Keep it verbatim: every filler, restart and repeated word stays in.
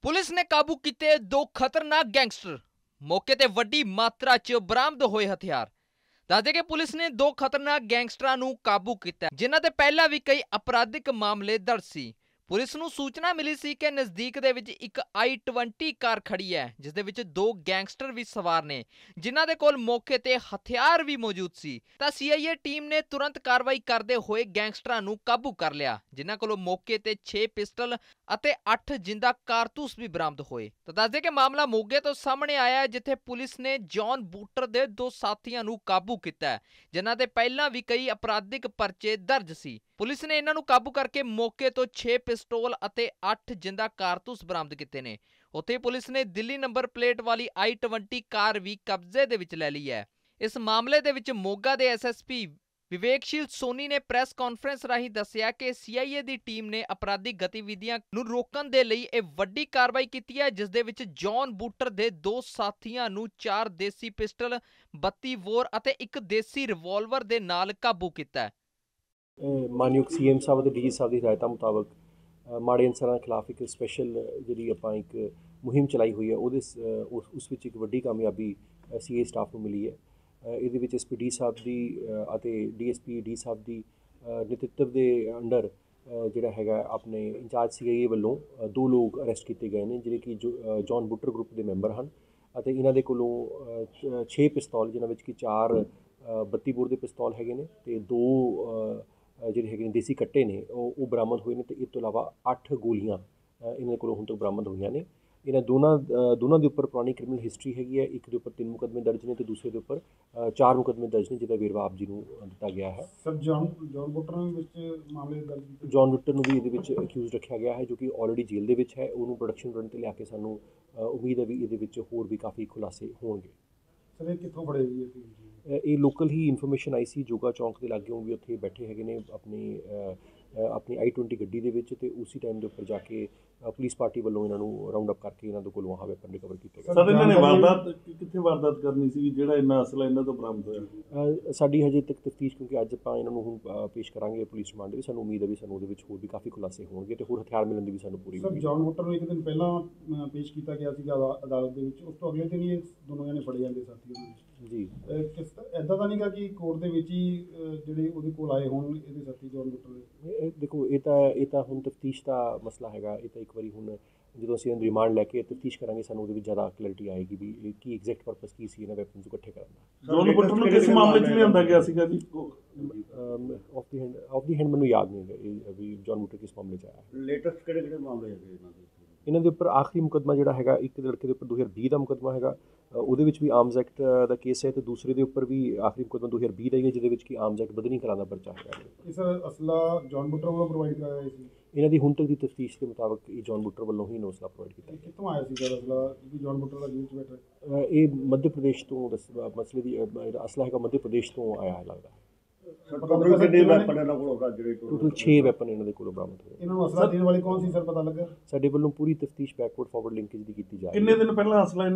Police ने काबू किए दो खतरनाक गैंगस्टर। मौके ते वड्डी मात्रा च बरामद होए हथियार। दसदे कि पुलिस ने दो खतरनाक गैंगस्टरां नूं काबू किया, जिन्हां ते पहला भी कई अपराधिक मामले दर्ज सी। पुलिस नूं सूचना मिली सी कि नज़दीक दे विच एक आई ट्वेंटी कार खड़ी है, जिस दे विच दो गैंगस्टर भी सवार ने, जिन्हां दे कोल मौके ते हथियार भी मौजूद सी। तां सी आई ए टीम ने तुरंत कार्रवाई करदे होए गैंगस्टरां नूं काबू कर लिया, जिन्हां कोलों मौके ते छे पिस्टल ਅਤੇ ਅੱਠ ਜਿੰਦਾ ਕਾਰਤੂਸ ਵੀ ਬਰਾਮਦ ਹੋਏ। ਤਾਂ ਦੱਸਦੇ ਕਿ ਮਾਮਲਾ ਮੋਗੇ ਤੋਂ ਸਾਹਮਣੇ ਆਇਆ ਹੈ, ਜਿੱਥੇ ਪੁਲਿਸ ਨੇ ਜੌਨ ਬੂਟਰ ਦੇ ਦੋ ਸਾਥੀਆਂ ਨੂੰ ਕਾਬੂ ਕੀਤਾ ਹੈ, ਜਿਨ੍ਹਾਂ ਤੇ ਪਹਿਲਾਂ ਵੀ ਕਈ ਅਪਰਾਧਿਕ ਪਰਚੇ ਦਰਜ ਸੀ। ਪੁਲਿਸ ਨੇ ਇਹਨਾਂ ਨੂੰ ਕਾਬੂ ਕਰਕੇ ਮੌਕੇ ਤੋਂ ਛੇ ਪਿਸਤੌਲ ਅਤੇ ਅੱਠ ਜਿੰਦਾ ਕਾਰਤੂਸ ਬਰਾਮਦ ਕੀਤੇ ਨੇ। ਉੱਥੇ ਪੁਲਿਸ ਨੇ ਦਿੱਲੀ ਨੰਬਰ ਪਲੇਟ ਵਾਲੀ ਆਈ ਟਵੰਟੀ ਕਾਰ ਵੀ ਕਬਜ਼ੇ ਦੇ ਵਿੱਚ ਲੈ ਲਈ ਹੈ। ਇਸ ਮਾਮਲੇ ਦੇ ਵਿੱਚ ਮੋਗਾ ਦੇ S S P Viveksheel Soni ਨੇ ਪ੍ਰੈਸ ਕਾਨਫਰੰਸ ਰਾਹੀਂ ਦੱਸਿਆ ਕਿ ਸੀ ਆਈ ਏ ਦੀ ਟੀਮ ਨੇ ਅਪਰਾਧਿਕ ਗਤੀਵਿਧੀਆਂ ਨੂੰ ਰੋਕਣ ਦੇ ਲਈ ਇਹ ਵੱਡੀ ਕਾਰਵਾਈ ਕੀਤੀ ਹੈ, ਜਿਸ ਦੇ ਵਿੱਚ ਜੌਨ ਬੂਟਰ ਦੇ ਦੋ ਸਾਥੀਆਂ ਨੂੰ ਚਾਰ ਦੇਸੀ ਪਿਸਟਲ, ਬੱਤੀ ਬੋਰ ਅਤੇ ਇੱਕ ਦੇਸੀ ਰਿਵਾਲਵਰ ਦੇ ਨਾਲ ਕਾਬੂ ਕੀਤਾ ਹੈ। ਮਾਨਯੋਗ ਸੀ ਐਮ ਸਾਹਿਬ ਦੇ ਡੀ ਜੀ ਸਾਹਿਬ ਦੀ ਹਦਾਇਤਾਂ ਮੁਤਾਬਕ ਮਾੜੇ ਅਨਸਰਾਂ ਖਿਲਾਫ ਇੱਕ ਸਪੈਸ਼ਲ ਜਿਹੜੀ ਆਪਾਂ ਇੱਕ ਮੁਹਿੰਮ ਚਲਾਈ ਹੋਈ ਹੈ, ਉਹਦੇ ਉਸ ਵਿੱਚ ਇੱਕ ਵੱਡੀ ਕਾਮਯਾਬੀ ਸੀ ਏ ਸਟਾਫ ਨੂੰ ਮਿਲੀ ਹੈ। ਇਹਦੇ ਵਿੱਚ ਐਸ ਪੀ ਡੀ ਸਾਹਿਬ ਦੀ ਅਤੇ ਡੀ ਐਸ ਪੀ ਡੀ ਸਾਹਿਬ ਦੀ ਨੇਤਰਤਵ ਦੇ ਅੰਡਰ ਜਿਹੜਾ ਹੈਗਾ ਆਪਣੇ ਇੰਚਾਰਜ ਸੀ ਆਈ ਏ ਵੱਲੋਂ ਦੋ ਲੋਕ ਅਰੈਸਟ ਕੀਤੇ ਗਏ ਨੇ, ਜਿਹੜੇ ਕਿ ਜੋ ਜੌਨ ਬੂਟਰ ਗਰੁੱਪ ਦੇ ਮੈਂਬਰ ਹਨ, ਅਤੇ ਇਹਨਾਂ ਦੇ ਕੋਲੋਂ ਛੇ ਪਿਸਤੌਲ, ਜਿਨ੍ਹਾਂ ਵਿੱਚ ਕਿ ਚਾਰ ਬੱਤੀ ਬੋਰ ਦੇ ਪਿਸਤੌਲ ਹੈਗੇ ਨੇ ਅਤੇ ਦੋ ਜਿਹੜੇ ਹੈਗੇ ਨੇ ਦੇਸੀ ਕੱਟੇ ਨੇ ਉਹ ਉਹ ਬਰਾਮਦ ਹੋਏ ਨੇ, ਅਤੇ ਇਸ ਤੋਂ ਇਲਾਵਾ ਅੱਠ ਗੋਲੀਆਂ ਇਹਨਾਂ ਦੇ ਕੋਲੋਂ ਹੁਣ ਤੱਕ ਬਰਾਮਦ ਹੋਈਆਂ ਨੇ। ਇਹਨਾਂ ਦੋਨਾਂ ਦੋਨਾਂ ਦੇ ਉੱਪਰ ਪੁਰਾਣੀ ਕ੍ਰਿਮੀਨਲ ਹਿਸਟਰੀ ਹੈਗੀ ਹੈ। ਇੱਕ ਦੇ ਉੱਪਰ ਤਿੰਨ ਮੁਕੱਦਮੇ ਦਰਜ ਨੇ ਅਤੇ ਦੂਸਰੇ ਦੇ ਉੱਪਰ ਚਾਰ ਮੁਕੱਦਮੇ ਦਰਜ ਨੇ, ਜਿਹਦਾ ਵੇਰਵਾ ਆਪ ਜੀ ਨੂੰ ਦਿੱਤਾ ਗਿਆ ਹੈ। ਸਰ ਜੌਨ ਜੌਨ ਬੁੱਟਰ ਨੂੰ ਵਿੱਚ ਮਾਮਲੇ ਦਰਜ ਕੀਤੇ ਜੌਨ ਬੁੱਟਰ ਨੂੰ ਵੀ ਇਹਦੇ ਵਿੱਚ ਅਕਿਊਜ਼ ਰੱਖਿਆ ਗਿਆ ਹੈ, ਜੋ ਕਿ ਆਲਰੇਡੀ ਜੇਲ੍ਹ ਦੇ ਵਿੱਚ ਹੈ। ਉਹਨੂੰ ਪ੍ਰੋਡਕਸ਼ਨ ਰਨ 'ਤੇ ਲਿਆ ਕੇ ਸਾਨੂੰ ਉਮੀਦ ਹੈ ਵੀ ਇਹਦੇ ਵਿੱਚ ਹੋਰ ਵੀ ਕਾਫੀ ਖੁਲਾਸੇ ਹੋਣਗੇ। ਸਰ ਇਹ ਕਿੱਥੋਂ ਫੜੇ ਜੀ? ਇਹ ਲੋਕਲ ਹੀ ਇਨਫੋਰਮੇਸ਼ਨ ਆਈ ਸੀ, ਜੋਗਾ ਚੌਂਕ ਦੇ ਲਾਗਿਓਂ ਵੀ ਉੱਥੇ ਬੈਠੇ ਹੈਗੇ ਨੇ ਆਪਣੀ ਆਪਣੀ ਆਈ ਟਵੰਟੀ ਗੱਡੀ ਦੇ ਵਿੱਚ, ਅਤੇ ਉਸੇ ਟਾਈਮ ਦੇ ਉੱਪਰ ਜਾ ਕੇ ਪੁਲਿਸ ਪਾਰਟੀ ਵੱਲੋਂ ਇਹਨਾਂ ਨੂੰ ਰਾਊਂਡ ਅਪ ਕਰਕੇ ਇਹਨਾਂ ਦੇ ਕੋਲੋਂ ਆਹ ਵੈਪਨ ਰਿਕਵਰ ਕੀਤੇ ਗਏ। ਸਰ ਇਹਨਾਂ ਨੇ ਵਾਰਦਾਤ ਕਿੱਥੇ ਵਾਰਦਾਤ ਕਰਨੀ ਸੀ ਜਿਹੜਾ ਇੰਨਾ ਅਸਲਾ ਇਹਨਾਂ ਤੋਂ ਬਰਾਮਦ ਹੋਇਆ? ਸਾਡੀ ਹਜੇ ਤੱਕ ਤਫਤੀਸ਼, ਕਿਉਂਕਿ ਅੱਜ ਆਪਾਂ ਇਹਨਾਂ ਨੂੰ ਹੁਣ ਪੇਸ਼ ਕਰਾਂਗੇ ਪੁਲਿਸ ਰਿਮਾਂਡ ਵੀ, ਸਾਨੂੰ ਉਮੀਦ ਹੈ ਵੀ ਸਾਨੂੰ ਉਹਦੇ ਵਿੱਚ ਹੋਰ ਵੀ ਕਾਫੀ ਖੁਲਾਸੇ ਹੋਣਗੇ ਅਤੇ ਹੋਰ ਹਥਿਆਰ ਮਿਲਣ ਦੀ ਵੀ ਸਾਨੂੰ ਪੂਰੀ ਉਮੀਦ ਹੈ। ਜੌਨ ਬੁੱਟਰ ਨੂੰ ਇੱਕ ਦਿਨ ਪਹਿਲਾਂ ਪੇਸ਼ ਕੀਤਾ ਗਿਆ ਸੀਗਾ ਅਦਾਲਤ ਦੇ ਵਿੱਚ, ਉਸ ਤੋਂ ਅਗਲੇ ਦਿਨ ਹੀ ਇਹ ਦੋਨੋਂ ਜਣੇ ਫੜੇ ਜਾਂਦੇ ਸਾਥੀਆਂ ਨੂੰ ਜੀ। ਕਿਸ ਇੱਦਾਂ ਤਾਂ ਨਹੀਂ ਗਾ ਕਿ ਕੋਰਟ ਦੇ ਵਿੱਚ ਹੀ ਜਿਹੜੇ ਉਹਦੇ ਕੋਲ ਆਏ ਹੋਣ ਇਹਦੇ ਸਾਥੀ ਜੌਨ ਬੁੱਟਰ ਦੇ? ਦੇਖੋ, ਇਹ ਤਾਂ ਇਹ ਤਾਂ ਹੁਣ ਤਫਤੀਸ਼ ਦਾ ਮਸਲਾ ਹੈਗਾ। ਇਹ ਤਾਂ ਇੱਕ ਵਾਰੀ ਹੁਣ ਜਦੋਂ ਅਸੀਂ ਰਿਮਾਂਡ ਲੈ ਕੇ ਤਫਤੀਸ਼ ਕਰਾਂਗੇ, ਸਾਨੂੰ ਉਹਦੇ ਵਿੱਚ ਜ਼ਿਆਦਾ ਕਲੈਰਿਟੀ ਆਏਗੀ ਵੀ ਇਹ ਕੀ ਐਗਜ਼ੈਕਟ ਪਰਪਸ ਕੀ ਸੀ ਇਹਨਾਂ ਵੈਪਨਸ ਨੂੰ ਇਕੱਠੇ ਕਰਨ ਦਾ। ਜੌਨ ਬੁੱਟਰ ਨੂੰ ਕਿਸ ਮਾਮਲੇ 'ਚ ਲਿਆਂਦਾ ਗਿਆ ਸੀਗਾ ਜੀ? Off the hand off the hand ਮੈਨੂੰ ਯਾਦ ਨਹੀਂ ਹੈ ਵੀ ਜੌਨ ਬੁੱਟਰ ਕਿਸ ਮਾਮਲੇ 'ਚ ਆਇਆ। ਲੇਟੈਸਟ ਕਿਹੜੇ ਕਿਹੜੇ ਮਾਮਲੇ ਹੈਗੇ ਇਹਨਾਂ ਦੇ? ਇਹਨਾਂ ਦੇ ਉੱਪਰ ਆਖਰੀ ਮੁਕੱਦਮਾ ਜਿਹੜਾ ਹੈਗਾ, ਇੱਕ ਲੜਕੇ ਦੇ ਉੱਪਰ ਦੋ ਹਜ਼ਾਰ ਵੀਹ ਦਾ ਮੁਕੱਦਮਾ ਹੈਗਾ, ਉਹਦੇ ਵਿੱਚ ਵੀ ਆਰਮਜ਼ ਐਕਟ ਦਾ ਕੇਸ ਹੈ, ਅਤੇ ਦੂਸਰੇ ਦੇ ਉੱਪਰ ਵੀ ਆਖਰੀ ਮੁਕੱਦਮਾ ਦੋ ਹਜ਼ਾਰ ਵੀਹ ਦਾ ਹੀ ਹੈ, ਜਿਹਦੇ ਵਿੱਚ ਕਿ ਆਰਮਜ਼ ਐਕਟ ਬਦਨੀ ਕਰਾਂ ਦਾ ਪਰਚਾ ਹੈਗਾ। ਇਹ ਸਰ ਅਸਲਾ ਜੌਨ ਬੁੱਟਰ ਵੱਲੋਂ ਪ੍ਰੋਵਾਈਡ ਕਰਾਇਆ ਗਿਆ ਸੀ? ਇਹਨਾਂ ਦੀ ਹੁਣ ਤੱਕ ਦੀ ਤਫਤੀਸ਼ ਦੇ ਮੁਤਾਬਕ ਇਹ ਜੌਨ ਬੁੱਟਰ ਵੱਲੋਂ ਹੀ ਅਸਲਾ ਪ੍ਰੋਵਾਈਡ ਕੀਤਾ ਗਿਆ। ਕਿੱਥੋਂ ਆਇਆ ਸੀ ਸਰ ਅਸਲਾ ਕਿ ਜੌਨ ਬੁੱਟਰ ਦਾ ਜੇਲ੍ਹ 'ਚ ਬੈਠਾ? ਇਹ ਮੱਧ ਪ੍ਰਦੇਸ਼ ਤੋਂ ਮਸਲੇ ਦੀ ਅਸਲਾ ਹੈਗਾ, ਮੱਧ ਪ੍ਰਦੇਸ਼ ਤੋਂ ਆਇਆ ਹੈ ਲੱਗਦਾ। ਟੋਟਲ ਕਿੰਨੇ ਵੈਪਨ ਇਹਨਾਂ ਕੋਲ ਹੋਗਾ ਜਿਹੜੇ? ਟੋਟਲ ਛੇ ਵੈਪਨ ਇਹਨਾਂ ਦੇ ਕੋਲੋਂ ਬਰਾਮਦ ਹੋਏ। ਇਹਨਾਂ ਨੂੰ ਅਸਲਾ ਦੇਣ ਵਾਲੇ ਕੌਣ ਸੀ ਸਰ, ਪਤਾ ਲੱਗਾ? ਸਾਡੇ ਵੱਲੋਂ ਪੂਰੀ ਤਫਤੀਸ਼ ਬੈਕਵਰਡ ਫਾਰਵਰਡ ਲਿੰਕੇਜ ਦੀ ਕੀਤੀ ਜਾ ਰਹੀ ਹੈ। ਕਿੰਨੇ ਦਿਨ ਪਹਿਲਾਂ ਅਸਲਾ